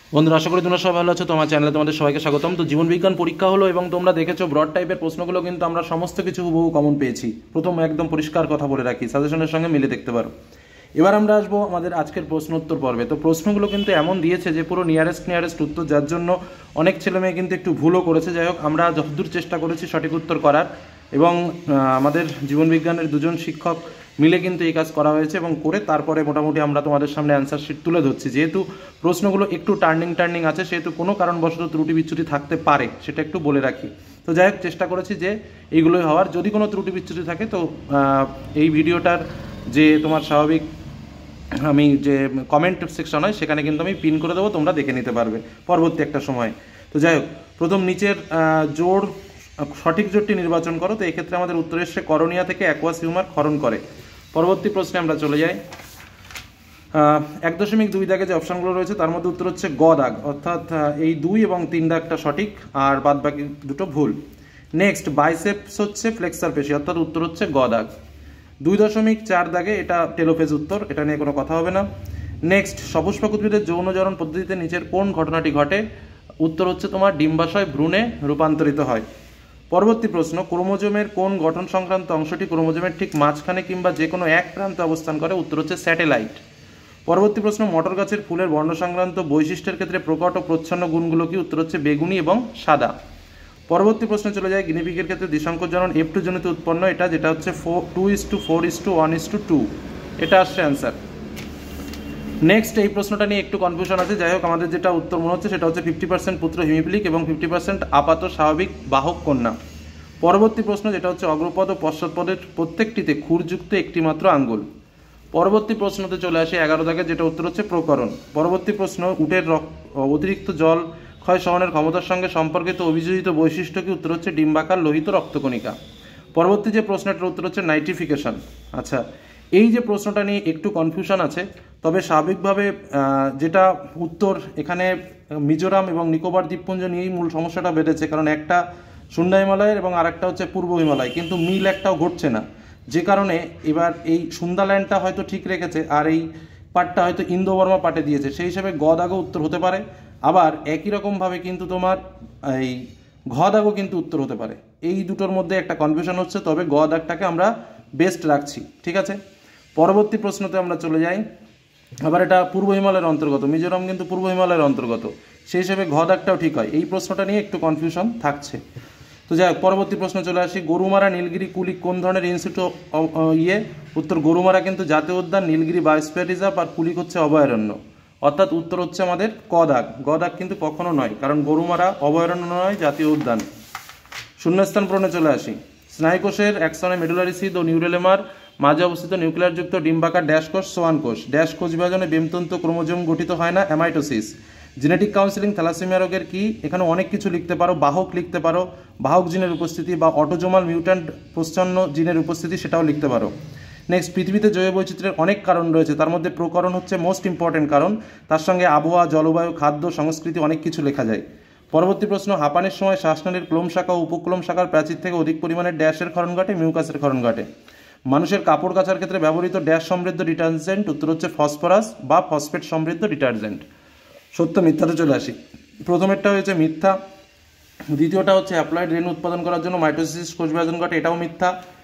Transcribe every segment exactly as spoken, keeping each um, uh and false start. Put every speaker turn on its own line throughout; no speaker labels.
বন্ধুরা, আশা করি তোমরা সবাই ভালো আছো। তোমার চ্যানেলে তোমাদের সবাইকে স্বাগতম। তো জীবন বিজ্ঞান পরীক্ষা হলো এবং তোমরা দেখেছো ব্রড টাইপের প্রশ্নগুলো কিন্তু আমরা সমস্ত কিছু হুবহু কমন পেয়েছি। প্রথম একদম পরিষ্কার কথা বলে রাখি, সাজেশনের সঙ্গে মিলে দেখতে পারো। এবার আমরা আসবো আমাদের আজকের প্রশ্ন উত্তর পর্বে। তো প্রশ্নগুলো কিন্তু এমন দিয়েছে যে পুরো নিয়ারেস্ট নিয়ারেস্ট উত্তর, যার জন্য অনেক ছেলেমেয়ে কিন্তু একটু ভুলও করেছে। যাই হোক, আমরা যতদূর চেষ্টা করেছি সঠিক উত্তর করার, এবং আমাদের জীবন বিজ্ঞানের দুজন শিক্ষক মিলে কিন্তু এই কাজ করা হয়েছে এবং করে তারপরে মোটামুটি আমরা তোমাদের সামনে অ্যান্সার শিট তুলে ধরছি। যেহেতু প্রশ্নগুলো একটু টার্নিং টার্নিং আছে, সেহেতু কোনো কারণবশত ত্রুটি বিচ্যুতি থাকতে পারে, সেটা একটু বলে রাখি। তো যাই হোক, চেষ্টা করেছি যে এইগুলোই হওয়ার। যদি কোনো ত্রুটি বিচ্যুতি থাকে তো এই ভিডিওটার যে তোমার স্বাভাবিক আমি যে কমেন্ট সেকশন হয় সেখানে কিন্তু আমি পিন করে দেবো, তোমরা দেখে নিতে পারবে পরবর্তী একটা সময়। তো যাই হোক, প্রথম নিচের জোড় সঠিক জোড়টি নির্বাচন করো। তো এক্ষেত্রে আমাদের উত্তর এসছে করণিয়া থেকে অ্যাকোয়াস হিউমার খরণ করে। পরবর্তী প্রশ্নে আমরা চলে যাই। এক দশমিক দুই দাগে যে অপশানগুলো রয়েছে তার মধ্যে উত্তর হচ্ছে গ দাগ, অর্থাৎ এই দুই এবং তিন দাগটা সঠিক আর বাদ বাকি দুটো ভুল। নেক্সট, বাইসেপস হচ্ছে ফ্লেক্সার পেশি, অর্থাৎ উত্তর হচ্ছে গ দাগ। দুই দশমিক চার দাগে এটা টেলোফেজ উত্তর, এটা নিয়ে কোনো কথা হবে না। নেক্সট, সপুষ্পক উদ্ভিদের যৌনজরণ পদ্ধতিতে নিচের কোন ঘটনাটি ঘটে? উত্তর হচ্ছে তোমার ডিম্বাশয় ভ্রূণে রূপান্তরিত হয়। পরবর্তী প্রশ্ন, ক্রোমোজোমের কোন গঠন সংক্রান্ত অংশটি ক্রোমোজোমের ঠিক মাঝখানে কিংবা যে কোনো এক প্রান্তে অবস্থান করে? উত্তর হচ্ছে স্যাটেলাইট। পরবর্তী প্রশ্ন, মটর গাছের ফুলের বর্ণ সংক্রান্ত বৈশিষ্ট্যের ক্ষেত্রে প্রকট ও প্রচ্ছন্ন গুণগুলো কি? উত্তর হচ্ছে বেগুনি এবং সাদা। পরবর্তী প্রশ্নে চলে যায়, গিনিপিগের ক্ষেত্রে দ্বিসংকর জনন এফ টু জনিত উৎপন্ন, এটা যেটা হচ্ছে four two is to four is two one is to two, এটা আসছে অ্যান্সার। নেক্সট, এই প্রশ্নটা নিয়ে একটু কনফিউশন আছে। যাই হোক, আমাদের যেটা উত্তর মনে হচ্ছে সেটা হচ্ছে ফিফটি পার্সেন্ট পুত্র হিমিপ্লিক এবং ফিফটি পার্সেন্ট আপাত স্বাভাবিক বাহক কন্যা। পরবর্তী প্রশ্ন, যেটা হচ্ছে অগ্রপদ ও পশ্চাৎপদের প্রত্যেকটিতে খুরযুক্ত একটি মাত্র আঙ্গুল। পরবর্তী প্রশ্নতে চলে আসে এগারো দাগে, যেটা উত্তর হচ্ছে প্রকরণ। পরবর্তী প্রশ্ন, উটের অতিরিক্ত জল ক্ষয় সহনের ক্ষমতার সঙ্গে সম্পর্কিত অভিযোজিত বৈশিষ্ট্য কি? উত্তর হচ্ছে ডিম্বাকার লোহিত রক্তকণিকা। পরবর্তী যে প্রশ্নটার উত্তর হচ্ছে নাইট্রিফিকেশন। আচ্ছা, এই যে প্রশ্নটা নিয়ে একটু কনফিউশন আছে, তবে স্বাভাবিকভাবে যেটা উত্তর এখানে মিজোরাম এবং নিকোবর দ্বীপপুঞ্জ নিয়েই মূল সমস্যাটা বেড়েছে, কারণ একটা সুন্দা হিমালয়ের এবং আরেকটা হচ্ছে পূর্ব হিমালয়, কিন্তু মিল একটাও ঘটছে না। যে কারণে এবার এই সুন্দাল্যান্ডটা হয়তো ঠিক রেখেছে আর এই পাটটা হয়তো ইন্দো বর্মা পাটে দিয়েছে, সেই হিসাবে গ দাগও উত্তর হতে পারে। আবার একই রকমভাবে কিন্তু তোমার এই ঘ দাগও কিন্তু উত্তর হতে পারে। এই দুটোর মধ্যে একটা কনফিউশন হচ্ছে, তবে গ দাগটাকে আমরা বেস্ট রাখছি, ঠিক আছে। পরবর্তী প্রশ্নতে আমরা চলে যাই। আবার এটা পূর্ব হিমালয়ের অন্তর্গত, মিজোরাম কিন্তু পূর্ব হিমালয়ের অন্তর্গত, সেই হিসেবে ঘ দাগটাও ঠিক হয়। এই প্রশ্নটা নিয়ে একটু কনফিউশন থাকছে। তো যাই হোক, পরবর্তী প্রশ্ন চলে আসি। গরুমারা নীলগিরি কুলিক কোন ধরনের ইনস্টিটিউট ইয়ে? উত্তর গরুমারা কিন্তু জাতীয় উদ্যান, নীলগিরি বায়োস্ফিয়ার রিজার্ভ, আর কুলিক হচ্ছে অভয়ারণ্য, অর্থাৎ উত্তর হচ্ছে আমাদের ক দাগ। গ দাগ কিন্তু কখনো নয়, কারণ গরুমারা অভয়ারণ্য নয়, জাতীয় উদ্যান। শূন্যস্থান পূরণে চলে আসি। স্নায়ুকোষের একসনে মেডুলারি সিদ ও নিউরেলেমার মাঝে অবস্থিত নিউক্লিয়ারযুক্ত ডিম্বাকার ড্যাশ কোষ সোয়ান কোষ। ড্যাশ কোষ বিভাজনে বেমতন্তু ক্রোমোজোম গঠিত হয় না, অ্যামাইটোসিস। জেনেটিক কাউন্সিলিং থ্যালাসেমিয়া রোগের কি? এখানে অনেক কিছু লিখতে পারো, বাহক লিখতে পারো, বাহক জিনের উপস্থিতি, বা অটোজোমাল মিউট্যান্ট প্রচ্ছন্ন জিনের উপস্থিতি, সেটাও লিখতে পারো। নেক্সট, পৃথিবীতে জৈব বৈচিত্র্যের অনেক কারণ রয়েছে, তার মধ্যে প্রকরণ হচ্ছে মোস্ট ইম্পর্টেন্ট কারণ, তার সঙ্গে আবহাওয়া, জলবায়ু, খাদ্য, সংস্কৃতি অনেক কিছু লেখা যায়। পরবর্তী প্রশ্ন, হাঁপানির সময় শ্বাসনালীর ক্লোম শাখা ও উপক্লোম শাখার প্রাচীর থেকে অধিক পরিমাণে ড্যাশের ক্ষরণ ঘটে, মিউকাসের ক্ষরণ ঘটে। মানুষের কাপড় কাচার ক্ষেত্রে ব্যবহৃত ড্যাশ সমৃদ্ধ ডিটারজেন্ট? উত্তর হচ্ছে ফসফরাস বা ফসফেট সমৃদ্ধ ডিটারজেন্ট। সত্য মিথ্যাতে চলে আসি। প্রথমেরটা হয়েছে মিথ্যা, দ্বিতীয়টা হচ্ছে অ্যাপ্লাইড রেন উৎপাদন করার জন্য মাইটোসিস কোষ বিভাজন ঘটে, এটাও মিথ্যা।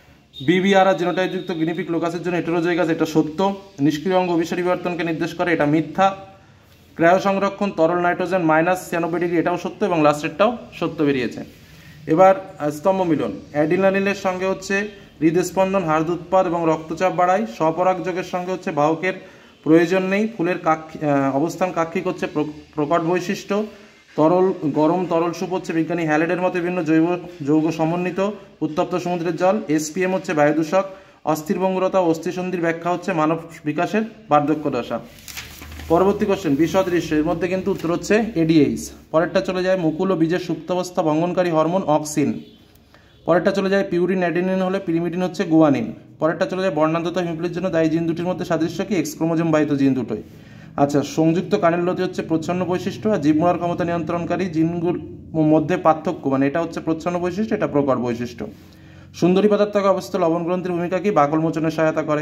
বিবিআর জিনোটাইপযুক্ত গিনিপিগ লোকাসের জন্য হেটেরোজাইগাস, এটা সত্য। নিষ্ক্রিয় অঙ্গ অভিসারী বিবর্তনকে নির্দেশ করে, এটা মিথ্যা। ক্রায়ো সংরক্ষণ তরল নাইট্রোজেন মাইনাস ছিয়ানব্বই ডিগ্রি, এটাও সত্য, এবং লাস্টেরটাও সত্য বেরিয়েছে। এবার স্তম্ভ মিলন। অ্যাড্রিনালিনের সঙ্গে হচ্ছে হৃদস্পন্দন, হার্দ উৎপাদ এবং রক্তচাপ বাড়ায়। স্বপরাগযোগের সঙ্গে হচ্ছে বাহকের প্রয়োজন নেই। ফুলের কাক্ষী অবস্থান কাক্ষিক হচ্ছে প্রকট বৈশিষ্ট্য। তরল গরম তরল সুপ হচ্ছে বিজ্ঞানী হ্যালেডের মতো বিভিন্ন জৈব যৌগ সমন্বিত। উত্তপ্ত সমুদ্রের জল। এসপিএম হচ্ছে বায়ুদূষক। অস্থির ভঙ্গুরতা ও অস্থিসন্ধির ব্যাখ্যা হচ্ছে মানব বিকাশের বার্ধক্য দশা। পরবর্তী কোশ্চেন, বিসদৃশ্য, এর মধ্যে কিন্তু উত্তর হচ্ছে এডিএইচ। পরেরটা চলে যায়, মুকুল ও বীজের সুপ্তাবস্থা ভঙ্গনকারী হরমোন অক্সিন। পরেরটা চলে যায়, পিউরিন অ্যাডেনিন হলে পিরিমিডিন হচ্ছে গুয়ানিন। পরেরটা চলে যায়, বর্ণান্ধতা হিমোফিলির জন্য দায়ী জিন দুটির মধ্যে সাদৃশ্য কি? এক্স ক্রোমোজোম বাহিত জিন দুটোই। আচ্ছা, সংযুক্ত কানেললতি হচ্ছে প্রচ্ছন্ন বৈশিষ্ট্য, আর জীবমরার ক্ষমতা নিয়ন্ত্রণকারী জিনগুলোর মধ্যে পার্থক্য, মানে এটা হচ্ছে প্রচ্ছন্ন বৈশিষ্ট্য, এটা প্রকট বৈশিষ্ট্য। সুন্দরী পদার্থকে অবস্থিত লবণ গ্রন্থির ভূমিকা কি? বাকল মোচনে সহায়তা করে।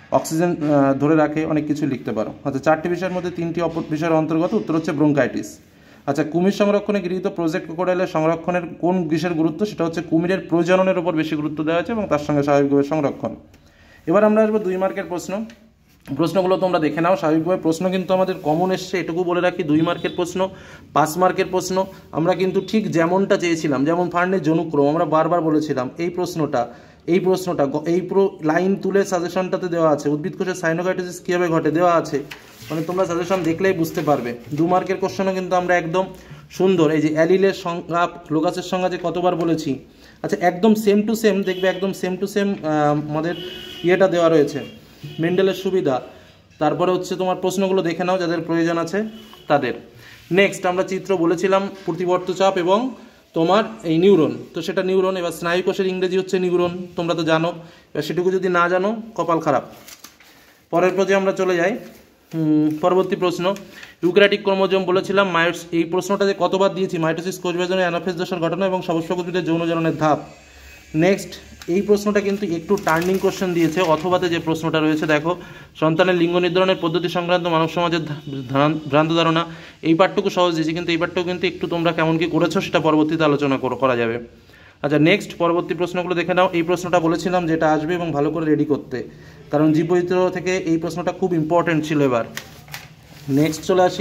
অক্সিজেন ধরে রাখে, অনেক কিছু লিখতে পারো। আচ্ছা, চারটি বিষয়ের মধ্যে তিনটি অপর বিষয়ের অন্তর্গত, উত্তর হচ্ছে ব্রঙ্কাইটিস। আচ্ছা, কুমির সংরক্ষণে গৃহীত প্রজেক্ট ক্রোকোডাইলের সংরক্ষণের কোন বিষয়ের গুরুত্ব, সেটা হচ্ছে কুমিরের প্রজননের উপর বেশি গুরুত্ব দেওয়া হয়েছে এবং তার সঙ্গে স্বাভাবিকভাবে সংরক্ষণ। এবার আমরা আসবো দুই মার্কের প্রশ্ন। প্রশ্নগুলো তোমরা দেখে নাও। স্বাভাবিকভাবে প্রশ্ন কিন্তু আমাদের কমন এসছে, এটুকু বলে রাখি। দুই মার্কের প্রশ্ন, পাঁচ মার্কের প্রশ্ন আমরা কিন্তু ঠিক যেমনটা চেয়েছিলাম, যেমন ফার্নের জনুক্রম আমরা বারবার বলেছিলাম, এই প্রশ্নটা এই প্রশ্নটা এই পুরো লাইন তুলে সাজেশনটাতে দেওয়া আছে। উদ্ভিদ কোষের সাইনোকাইটোসিস কীভাবে ঘটে দেওয়া আছে, মানে তোমরা সাজেশন দেখলেই বুঝতে পারবে। দু মার্কের কোশ্চেনও কিন্তু আমরা একদম সুন্দর, এই যে অ্যালিলের সংজ্ঞা, লোকাসের সংজ্ঞা যে কতবার বলেছি, আচ্ছা একদম সেম টু সেম দেখবে, একদম সেম টু সেম আমাদের ইয়েটা দেওয়া রয়েছে, মেন্ডেলের সুবিধা। তারপরে হচ্ছে তোমার প্রশ্নগুলো দেখে নাও যাদের প্রয়োজন আছে তাদের। নেক্সট আমরা চিত্র বলেছিলাম প্রতিবর্ত চাপ এবং তোমার এই নিউরন, তো সেটা নিউরন। এবার স্নায়ু কোষের ইংরেজি হচ্ছে নিউরন, তোমরা তো জানো। এবার সেটুকু যদি না জানো কপাল খারাপ। পরের পর্যায়ে আমরা চলে যাই। পরবর্তী প্রশ্ন, ইউক্যারিওটিক ক্রোমোজোম বলেছিলাম মায়োস, এই প্রশ্নটা যে কতবার দিয়েছি, মাইটোসিস কোষ বিভাজনে অ্যানাফেজ দশার ঘটনা এবং সবস্পকুটিতে যৌন জননের ধাপ। নেক্সট এই প্রশ্নটা কিন্তু একটু টার্নিং কোশ্চেন দিয়েছে, অথবাতে যে প্রশ্নটা রয়েছে দেখো, সন্তানের লিঙ্গ নির্ধারণের পদ্ধতি সংক্রান্ত মানব সমাজের ভ্রান্ত ধারণা, এই পাঠটুকু সহজ দিয়েছি, কিন্তু এই পাঠটুকু কিন্তু একটু তোমরা কেমন কি করেছো সেটা পরবর্তীতে আলোচনা করা যাবে। আচ্ছা, নেক্সট পরবর্তী প্রশ্নগুলো দেখে নাও। এই প্রশ্নটা বলেছিলাম যেটা আসবে এবং ভালো করে রেডি করতে, কারণ জীববৈচিত্র্য থেকে এই প্রশ্নটা খুব ইম্পর্টেন্ট ছিল। এবার নেক্সট চলে আসি,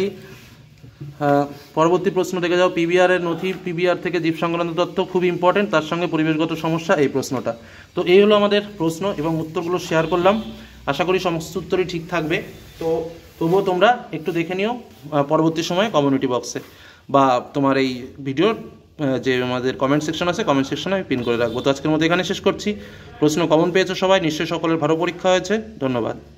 পরবর্তী প্রশ্ন দেখে যাও। পিবিআর এর নথি, পিবিআর থেকে জীব সংক্রান্ত তথ্য খুব ইম্পর্টেন্ট, তার সঙ্গে পরিবেশগত সমস্যা, এই প্রশ্নটা। তো এই হলো আমাদের প্রশ্ন এবং উত্তরগুলো শেয়ার করলাম। আশা করি সমস্ত উত্তরই ঠিক থাকবে। তো তবুও তোমরা একটু দেখে নিও পরবর্তী সময়ে কমিউনিটি বক্সে, বা তোমার এই ভিডিওর যে আমাদের কমেন্ট সেকশন আছে, কমেন্ট সেকশনে আমি পিন করে রাখবো। তো আজকের মতো এখানে শেষ করছি। প্রশ্ন কমন পেয়েছো সবাই, নিশ্চয়ই সকলের ভালো পরীক্ষা হয়েছে। ধন্যবাদ।